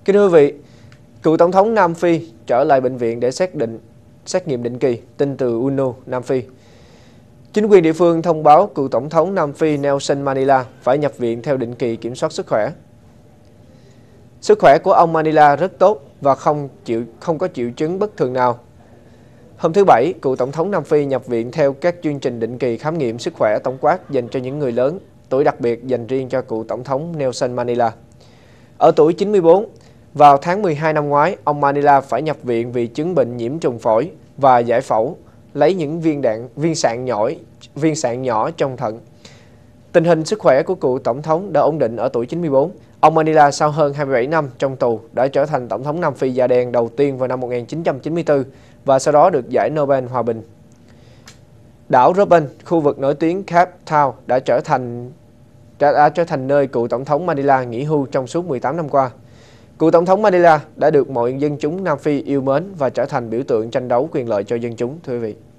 Kính thưa quý vị, cựu tổng thống Nam Phi trở lại bệnh viện để xét nghiệm định kỳ, tin từ UNO, Nam Phi. Chính quyền địa phương thông báo cựu tổng thống Nam Phi Nelson Mandela phải nhập viện theo định kỳ kiểm soát sức khỏe. Sức khỏe của ông Mandela rất tốt và không có triệu chứng bất thường nào. Hôm thứ Bảy, cựu tổng thống Nam Phi nhập viện theo các chương trình định kỳ khám nghiệm sức khỏe tổng quát dành cho những người lớn, tuổi đặc biệt dành riêng cho cựu tổng thống Nelson Mandela. Ở tuổi 94, vào tháng 12 năm ngoái, ông Mandela phải nhập viện vì chứng bệnh nhiễm trùng phổi và giải phẫu, lấy những viên sạn nhỏ trong thận. Tình hình sức khỏe của cựu tổng thống đã ổn định ở tuổi 94. Ông Mandela sau hơn 27 năm trong tù đã trở thành tổng thống Nam Phi da đen đầu tiên vào năm 1994 và sau đó được giải Nobel Hòa bình. Đảo Robben, khu vực nổi tiếng Cape Town đã trở thành nơi cựu tổng thống Mandela nghỉ hưu trong suốt 18 năm qua. Cựu tổng thống Mandela đã được mọi dân chúng Nam Phi yêu mến và trở thành biểu tượng tranh đấu quyền lợi cho dân chúng, thưa quý vị.